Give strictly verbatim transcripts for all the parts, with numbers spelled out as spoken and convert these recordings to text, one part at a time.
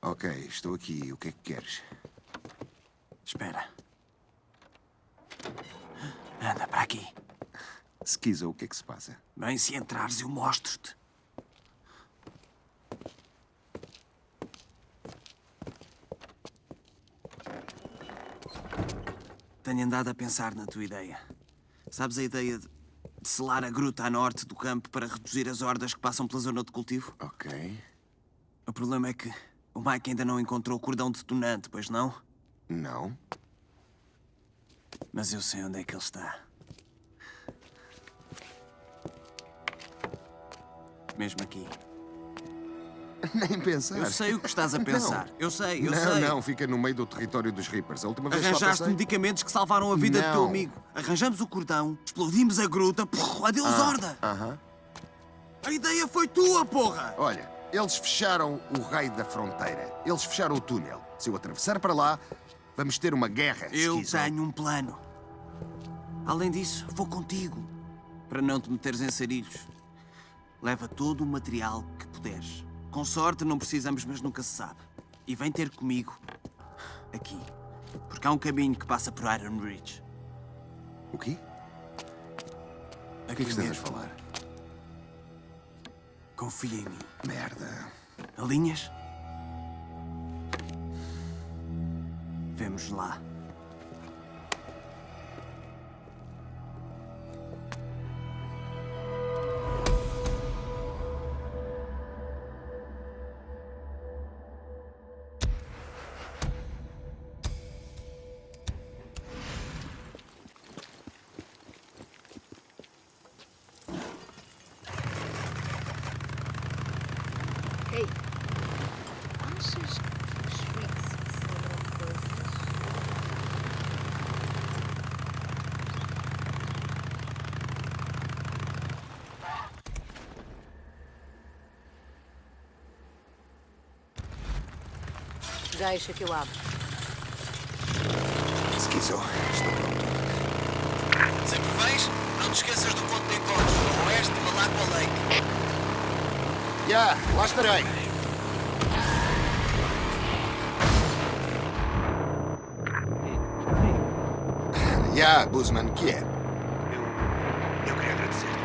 Ok, estou aqui. O que é que queres? Espera. Anda, para aqui. Skizo, o que é que se passa? Bem, se entrares, eu mostro-te. Tenho andado a pensar na tua ideia. Sabes a ideia de, de selar a gruta a norte do campo para reduzir as hordas que passam pela zona de cultivo? Ok. O problema é que o Mike ainda não encontrou o cordão detonante, pois não? Não. Mas eu sei onde é que ele está. Mesmo aqui. Nem pensar. Eu sei o que estás a pensar. Não. Eu sei, eu não, sei. Não, fica no meio do território dos Reapers. A última vez que lá Arranjaste passei... medicamentos que salvaram a vida Não. do teu amigo. Arranjamos o cordão, explodimos a gruta. Puf, adeus, Ah, horda! Aham. A ideia foi tua, porra! Olha, eles fecharam o raio da fronteira. Eles fecharam o túnel. Se eu atravessar para lá, vamos ter uma guerra. Eu Skizo. tenho um plano. Além disso, vou contigo. Para não te meteres em sarilhos. Leva todo o material que puderes. Com sorte, não precisamos, mas nunca se sabe. E vem ter comigo. Aqui. Porque há um caminho que passa por Iron Ridge. O quê? O que é que estás a falar? Confia em mim. Merda. Alinhas? Vemos lá. Ei, achas que os freaks celebram coisas? Deixa que eu abro. Skizo, estou pronto. Sempre vens? Não te esqueças do ponto de encontro. No oeste de Malacqua Lake. Já, lá estarei. Já, Guzman, que é? Eu, eu queria agradecer-te.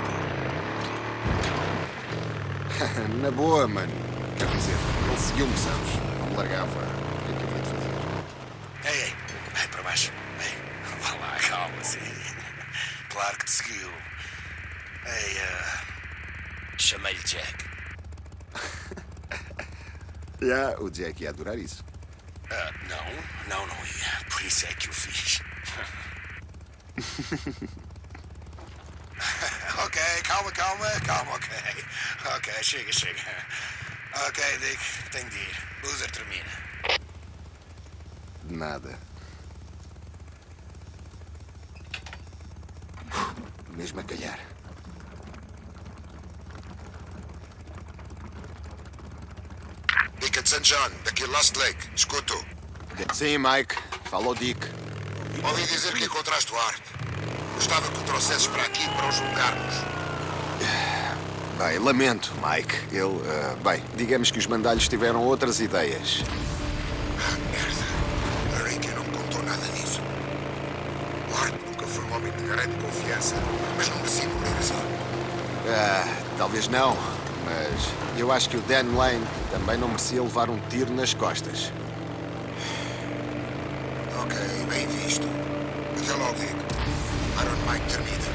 Na boa, mano. Quer dizer, ele seguiu-me, sabes? Não me largava. O que é que eu vou te fazer? Ei, ei, vai para baixo. Ei, vá lá, calma, sim. Claro que te seguiu. Ei, uh, chamei-lhe Jack. Já, o Jack ia adorar isso. Uh, não, não, não ia. Por isso é que o fiz. Ok, calma, calma, calma, ok. Ok, chega, chega. Ok, Dick, tenho de ir. Boozer termina. De nada. Mesmo a calhar. Dick de Saint John, daqui Lost Lake. Escuto. Sim, Mike. Falou Dick. Ouvi dizer que encontraste o Art. Gostava que o trouxesses para aqui para o julgarmos. Bem, lamento, Mike. Ele... ah, bem, digamos que os mandalhos tiveram outras ideias. Ah, merda. A Ricky não me contou nada disso. O Art nunca foi um homem de grande confiança, mas não merecia morrer assim. Ah, talvez não, mas eu acho que o Dan Lane também não merecia levar um tiro nas costas. Ok, bem visto. Até logo, Dick. Iron Mike termina.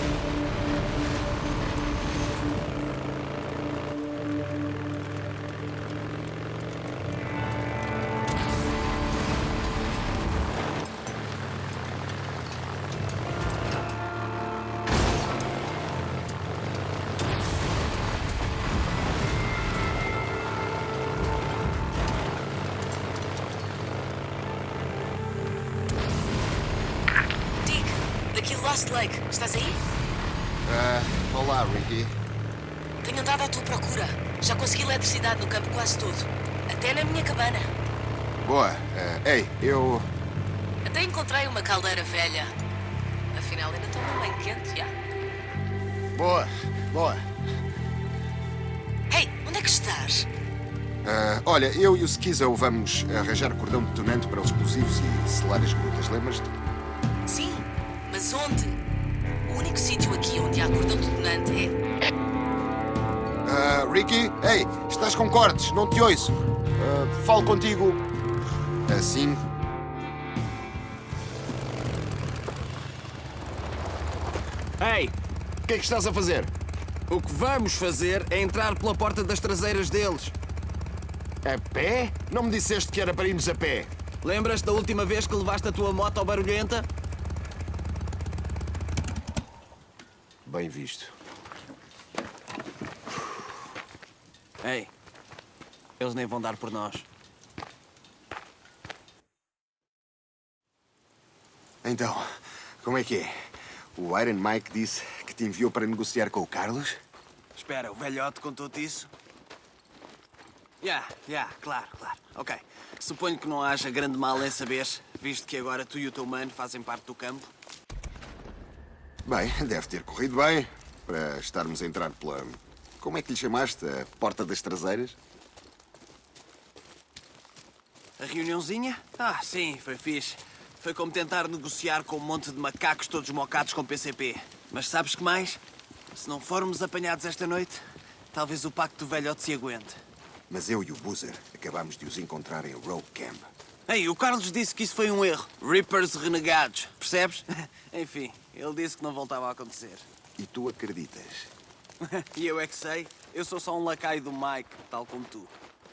Dick, daqui Lost Lake. Estás aí? Ah, olá, Ricky. Tenho andado à tua procura. Já consegui eletricidade no campo quase todo. Até na minha cabana. Boa. Ah, ei, eu... Até encontrei uma caldeira velha. Afinal, ainda estou bem quente, já. Boa, boa. Ei, onde é que estás? Ah, olha, eu e o Schizo vamos arranjar cordão detonante para os explosivos e selar as grutas, lembras-te? Sim, mas onde? O único sítio aqui onde há cordão detonante é... Ah, Ricky, ei, estás com cortes, não te ouço. Ah, falo contigo assim. Ei, O que é que estás a fazer? o que vamos fazer é entrar pela porta das traseiras deles. A pé? Não me disseste que era para irmos a pé. Lembras-te da última vez que levaste a tua moto ao barulhenta? Bem visto. Ei, eles nem vão dar por nós. Então, como é que é? O Iron Mike disse que te enviou para negociar com o Carlos? Espera, o velhote contou-te isso? Já, yeah, já, yeah, claro, claro. Ok. Suponho que não haja grande mal em saberes, visto que agora tu e o teu mano fazem parte do campo. Bem, deve ter corrido bem para estarmos a entrar pela... Como é que lhe chamaste? A porta das traseiras? A reuniãozinha? Ah, sim, foi fixe. Foi como tentar negociar com um monte de macacos todos mocados com P C P. Mas sabes que mais? Se não formos apanhados esta noite, talvez o pacto do velhote se aguente. Mas eu e o Boozer acabámos de os encontrar em Rogue Camp. Ei, o Carlos disse que isso foi um erro. Reapers renegados, percebes? Enfim, ele disse que não voltava a acontecer. E tu acreditas? E eu é que sei. Eu sou só um lacaio do Mike, tal como tu.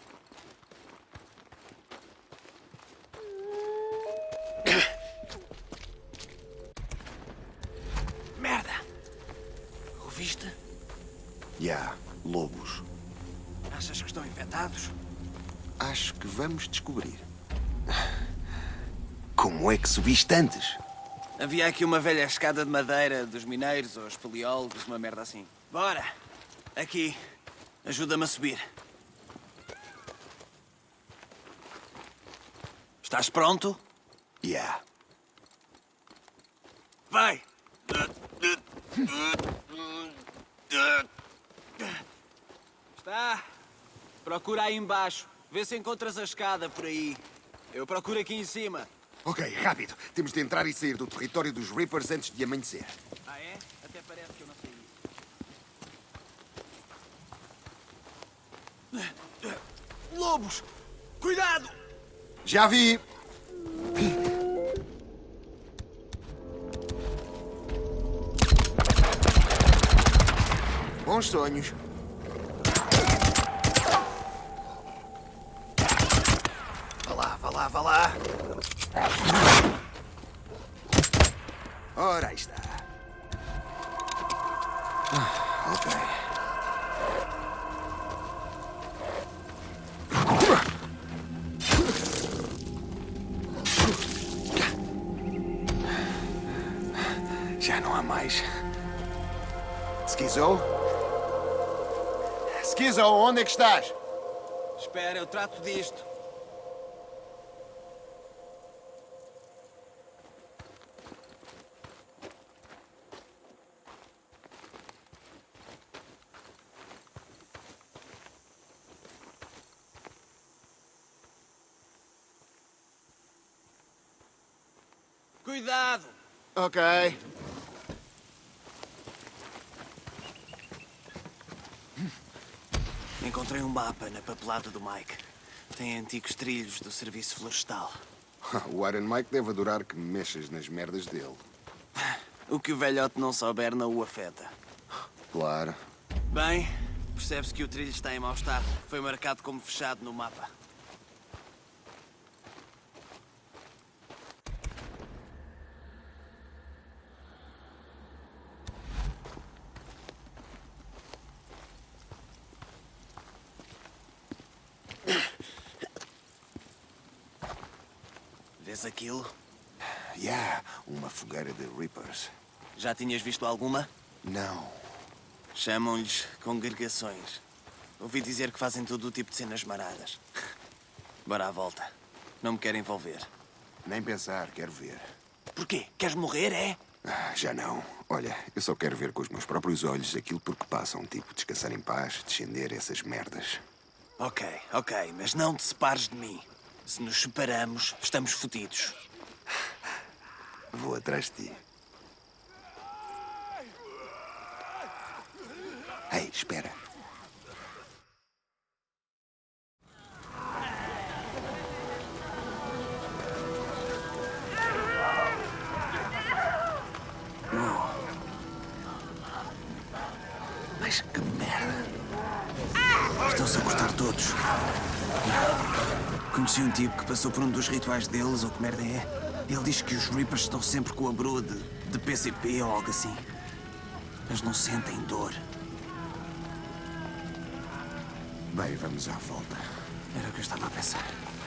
Merda! Ouviste? Já, yeah, lobos. Achas que estão infectados? Acho que vamos descobrir. Como é que subiste antes? Havia aqui uma velha escada de madeira dos mineiros ou espeleólogos, uma merda assim. Bora! Aqui. Ajuda-me a subir. Estás pronto? Já. Yeah. Vai! Está. Procura aí embaixo. Vê se encontras a escada por aí. Eu procuro aqui em cima. Ok, rápido. Temos de entrar e sair do território dos Reapers antes de amanhecer. Ah, é? Até parece que eu não sei isso. Lobos! Cuidado! Já vi! Bons sonhos. Vá lá, vá lá, vá lá. Ora, aí está. Ah, ok. Já não há mais. Schizo? Schizo, onde é que estás? Espera, eu trato disto. Cuidado! Ok. Encontrei um mapa na papelada do Mike. Tem antigos trilhos do serviço florestal. O Iron Mike deve adorar que me mexas nas merdas dele. O que o velhote não souber não o afeta. Claro. Bem, percebe-se que o trilho está em mau estado. Foi marcado como fechado no mapa. Vês aquilo? Já, yeah, uma fogueira de Reapers. Já tinhas visto alguma? Não. Chamam-lhes congregações. Ouvi dizer que fazem todo o tipo de cenas maradas. Bora à volta. Não me quero envolver. Nem pensar, quero ver. Porquê? Queres morrer, é? Ah, já não. Olha, eu só quero ver com os meus próprios olhos aquilo por que passam, tipo descansar em paz, descender essas merdas. Ok, ok, mas não te separes de mim. Se nos separamos, estamos fodidos. Vou atrás de ti. Ei, espera. Mas que merda. Estão-se a cortar todos. Conheci um tipo que passou por um dos rituais deles, ou que merda é. Ele diz que os Reapers estão sempre com a broa de, de P C P ou algo assim. Eles não sentem dor. Bem, vamos à volta. Era o que eu estava a pensar.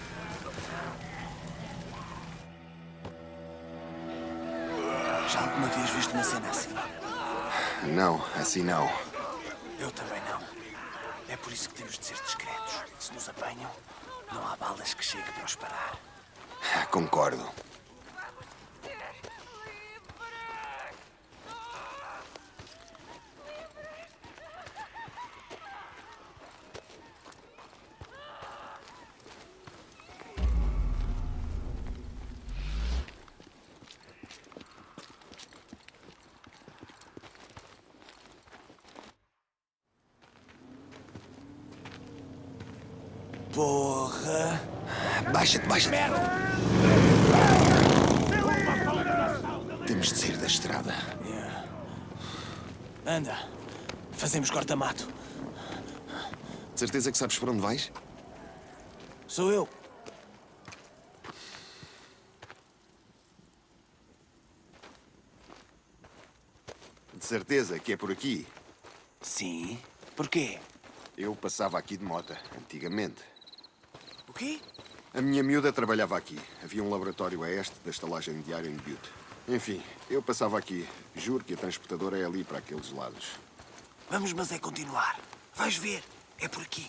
Já alguma vez viste uma cena assim? Não, assim não. Eu também não. É por isso que temos de ser discretos. Se nos apanham, não há balas que cheguem para os parar. Concordo. Porra! Baixa-te, baixa-te. Temos de sair da estrada. Yeah. Anda. Fazemos corta-mato. De certeza que sabes para onde vais? Sou eu. De certeza que é por aqui. Sim. Porquê? Eu passava aqui de mota, antigamente. O quê? A minha miúda trabalhava aqui. Havia um laboratório a este da estalagem de Iron Butte. Enfim, eu passava aqui. Juro que a transportadora é ali para aqueles lados. Vamos, mas é continuar. Vais ver. É por aqui.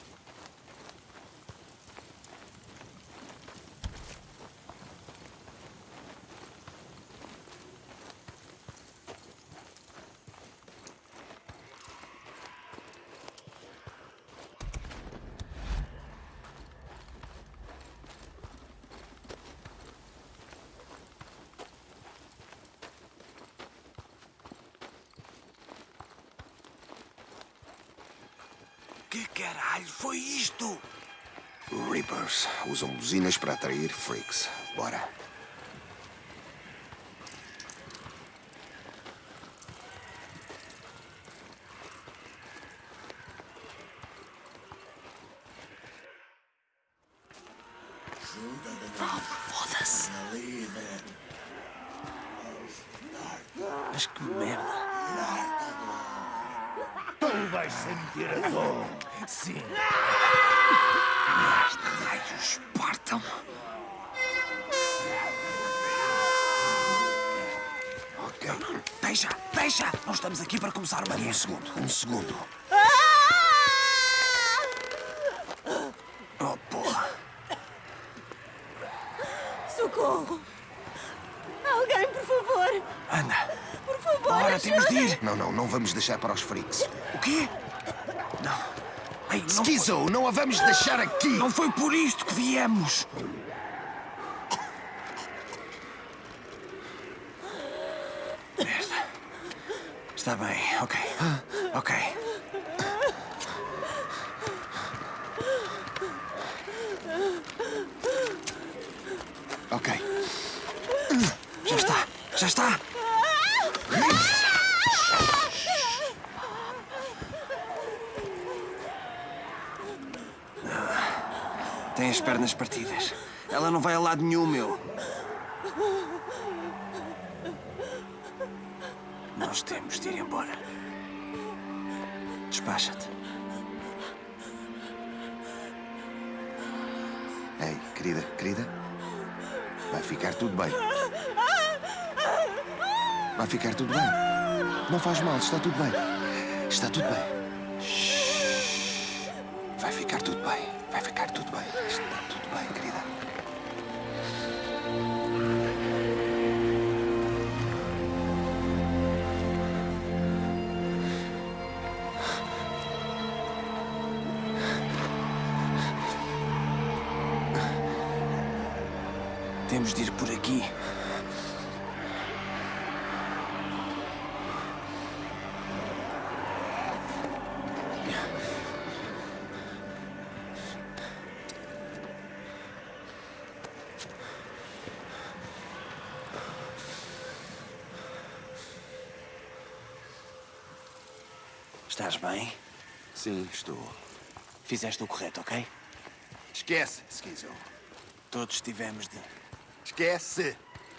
Que caralho foi isto? Reapers usam buzinas para atrair freaks. Bora. Foda-se. Mas que merda. Tu vais sentir a dor. Sim. Raios, partam. Ok. Deixa, deixa. Não estamos aqui para começar uma guerra. Um segundo, um segundo. Oh, porra. Socorro! Alguém, por favor! Anda. Por favor, Bora, temos de ir. Não, não, não vamos deixar para os freaks. O quê? Não. Ei, não foi, Schizo, não a vamos deixar aqui! não foi por isto que viemos. Merda. Está bem, ok. Ok. Ok. Já está, já está. Tem as pernas partidas. Ela não vai a lado nenhum, meu. Nós temos de ir embora. Despacha-te. Ei, querida, querida. Vai ficar tudo bem. Vai ficar tudo bem. Não faz mal, está tudo bem. Está tudo bem. Shhh. Vai ficar tudo bem. Vai ficar tudo bem. Está tudo bem, querida. Temos de ir por aqui. Estás bem? Sim, estou. Fizeste o correto, ok? Esquece, Schizo. Todos tivemos de... Esquece!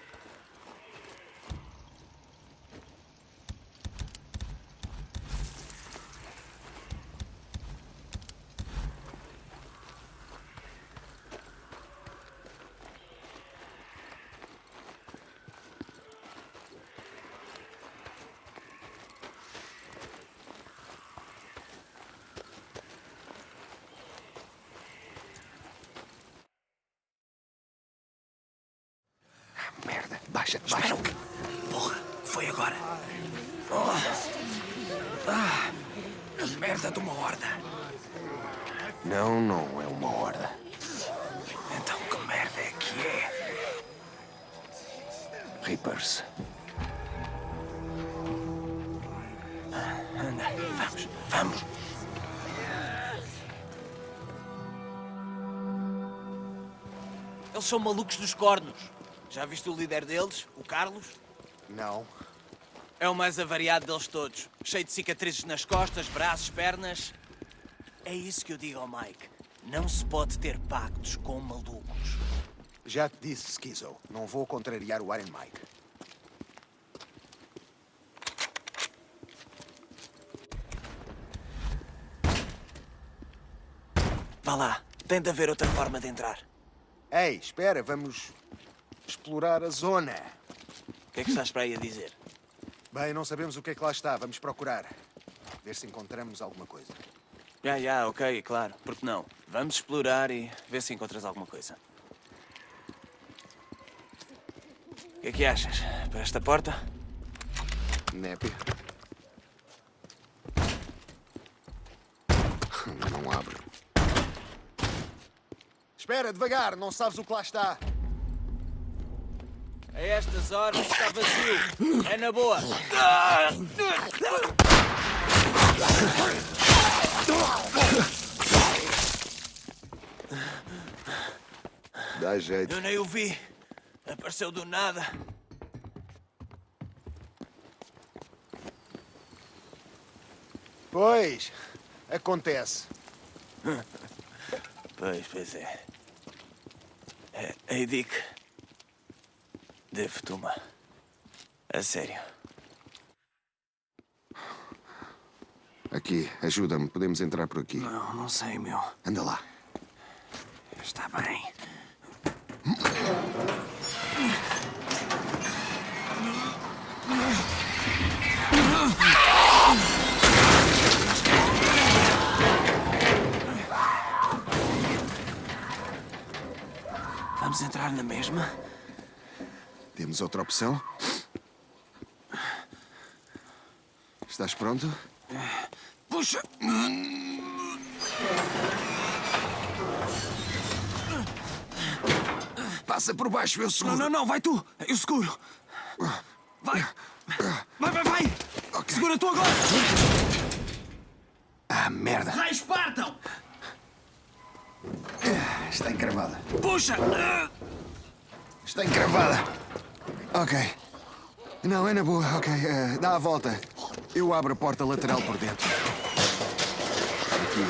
Merda, baixa-te, baixa. Espera, porra, foi agora. Oh. Ah, a merda de uma horda. Não, não é uma horda. Então que merda é que é? Reapers. Anda, vamos, vamos. Eles são malucos dos cornos. Já viste o líder deles, o Carlos? Não. É o mais avariado deles todos. Cheio de cicatrizes nas costas, braços, pernas. É isso que eu digo ao Mike. Não se pode ter pactos com malucos. Já te disse, Schizo. Não vou contrariar o Iron Mike. Vá lá. Tem de haver outra forma de entrar. Ei, espera, vamos explorar a zona. O que é que estás para aí a dizer? Bem, não sabemos o que é que lá está. Vamos procurar. Ver se encontramos alguma coisa. Já, já, ok, claro. Por que não? Vamos explorar e ver se encontras alguma coisa. O que é que achas? Para esta porta? Népia. Não abre. Espera, devagar. Não sabes o que lá está. A estas horas está vazio. É na boa. Dá jeito. Eu nem o vi. Apareceu do nada. Pois, acontece. Pois, pois é. é Ei, Dick. Devo-te uma. A sério. Aqui, ajuda-me. Podemos entrar por aqui. Não, não sei, meu. Anda lá. Está bem. Vamos entrar na mesma? Temos outra opção? Estás pronto? Puxa! Passa por baixo, eu seguro. Não, não, não, vai tu! Eu seguro! Vai! Vai, vai, vai! Ok. Segura tu agora! Ah, merda. Raios partam! Está encravada. Puxa! Está encravada. Ok. Não, é na boa. Ok, eh, dá a volta. Eu abro a porta lateral por dentro. Aqui.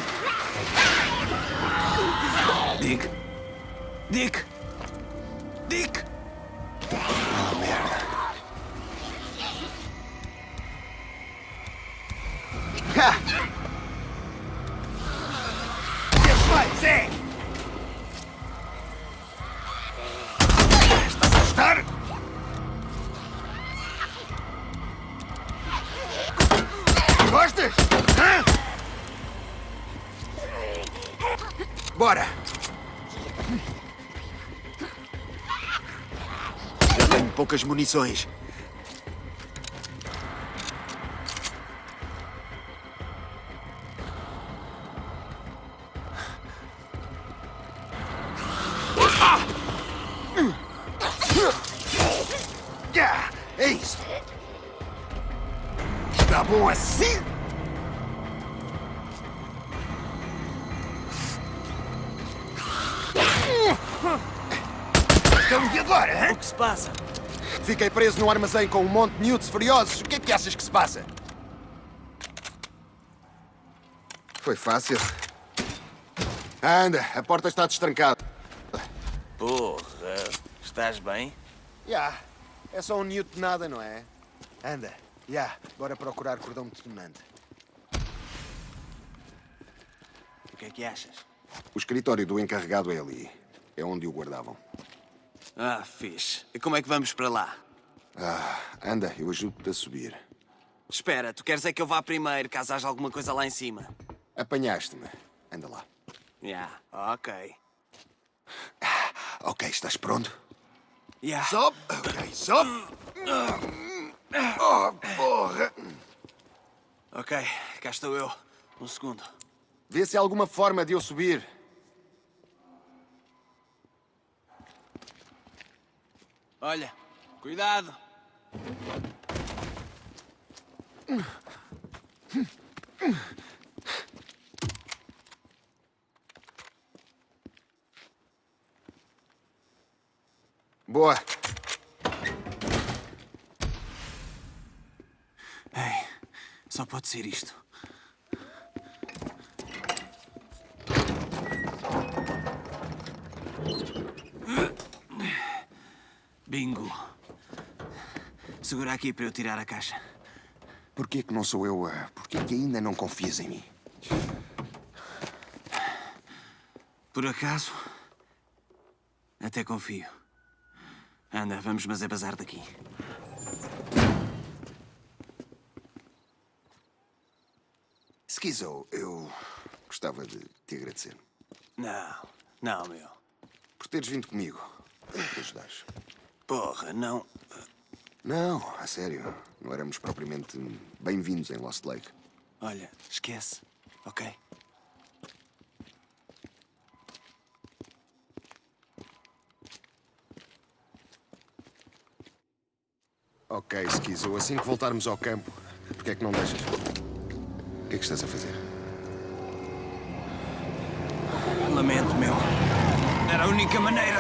Dick! Dick! Dick! Oh, merda. Ha! Vai, Zé! Estás a gostar? Gostas? Hã? Bora! Eu tenho poucas munições. E agora, O que se passa? Fiquei preso num armazém com um monte de miúdos furiosos. O que é que achas que se passa? Foi fácil. Anda, a porta está destrancada. Porra, estás bem? Já, é só um newt de nada, não é? Anda, já, bora procurar cordão detonante. O que é que achas? O escritório do encarregado é ali. É onde o guardavam. Ah, fixe. E como é que vamos para lá? Ah, anda, eu ajudo-te a subir. Espera, tu queres é que eu vá primeiro, caso haja alguma coisa lá em cima? Apanhaste-me. Anda lá. Já, ok. Ok, estás pronto? Já. Sobe! Ok, sobe! Oh, porra! Ok, cá estou eu. Um segundo. Vê se há alguma forma de eu subir. Olha, cuidado. Boa. Ei, só pode ser isto. Bingo. Segura aqui para eu tirar a caixa. Porquê que não sou eu a... Porquê que ainda não confias em mim? Por acaso, até confio. Anda, vamos, mas é bazar daqui. Schizo, eu gostava de te agradecer Não, não, meu. por teres vindo comigo. Me ajudares. Porra, não. Não, a sério. Não éramos propriamente bem-vindos em Lost Lake. Olha, esquece, ok? Ok, Schizo, assim que voltarmos ao campo, porque é que não deixas? O que é que estás a fazer? Lamento, meu. Era a única maneira.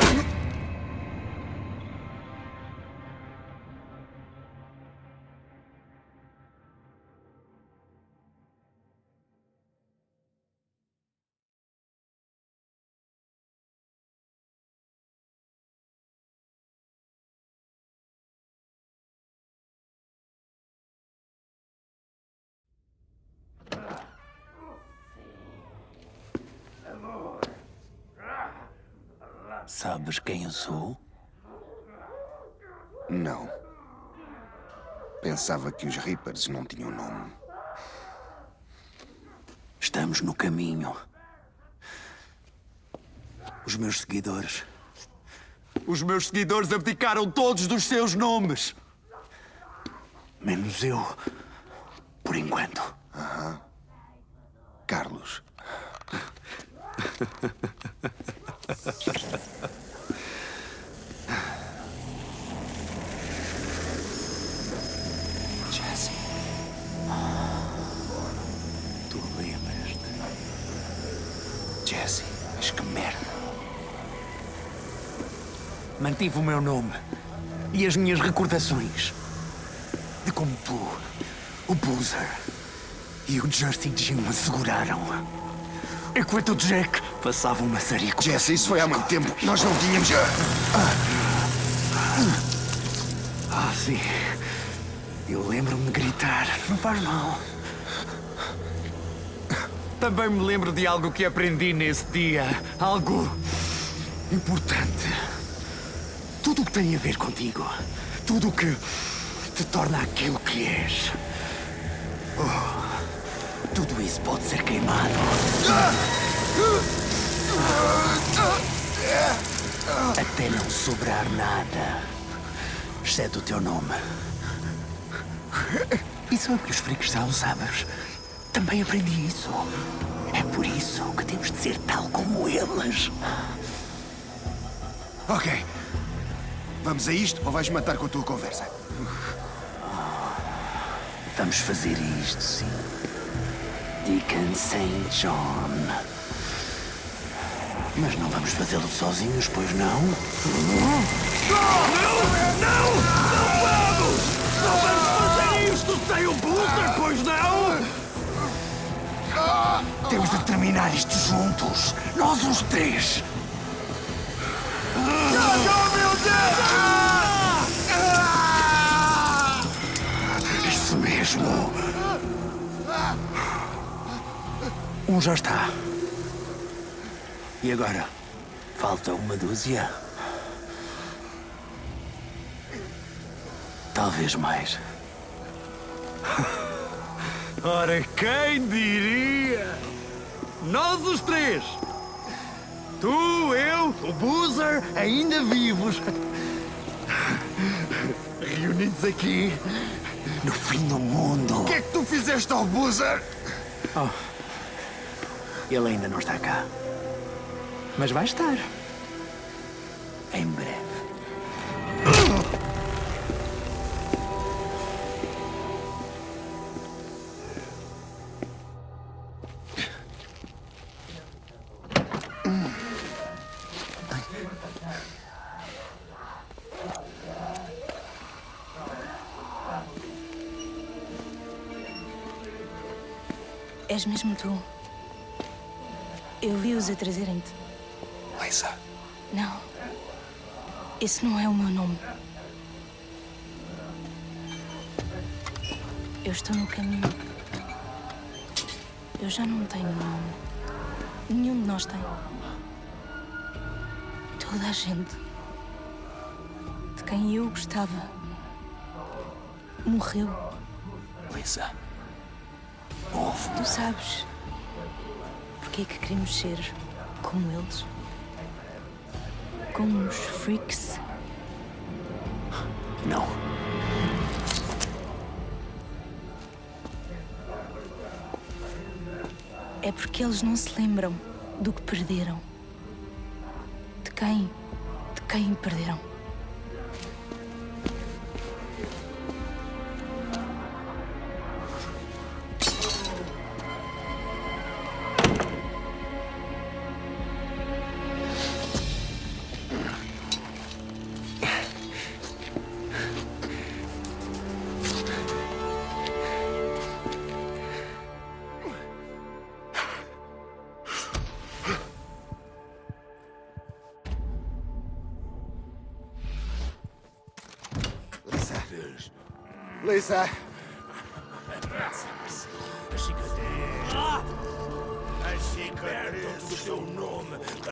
Sabes quem eu sou? Não. Pensava que os Reapers não tinham nome. Estamos no caminho. Os meus seguidores. Os meus seguidores abdicaram todos dos seus nomes. Menos eu. Por enquanto. Aham. Carlos. Jesse. Tu lembras-te? Jesse, mas que merda. Mantive o meu nome e as minhas recordações de como tu, o Boozer e o Jersey Jim me seguraram. Enquanto o Jack passava uma série com... Jesse, isso foi há muito tempo. Nós não tínhamos... Ah, sim. Eu lembro-me de gritar. Não faz mal. Também me lembro de algo que aprendi nesse dia. Algo importante. Tudo o que tem a ver contigo. Tudo o que te torna aquilo que és. Oh, tudo isso pode ser queimado. Até não sobrar nada. Exceto o teu nome. Isso é o que os freaks são, sabes? Também aprendi isso. É por isso que temos de ser tal como eles. Ok. Vamos a isto ou vais matar com a tua conversa? Vamos fazer isto, sim. Deacon Saint John. Mas não vamos fazê-lo sozinhos, pois não? Não! Não! Não vamos! Não vamos fazer isto sem o Boozer, pois não? Temos de terminar isto juntos. Nós os três. Oh, meu Deus! Isso mesmo. Um já está. E agora? Falta uma dúzia. Talvez mais. Ora, quem diria? Nós os três. Tu, eu, o Boozer, ainda vivos. Reunidos aqui, no fim do mundo. O que é que tu fizeste ao Boozer? Oh, ele ainda não está cá. Mas vai estar. Em breve. És mesmo tu. Eu vi-os a trazerem-te. Lisa, Não. Esse não é o meu nome. Eu estou no caminho. Eu já não tenho nome. Nenhum de nós tem. Toda a gente de quem eu gostava morreu. Lisa, Tu sabes porque é que queremos ser como eles? Como os freaks? não. É porque eles não se lembram do que perderam. De quem? De quem perderam. Lisa! A cicatriz do seu nome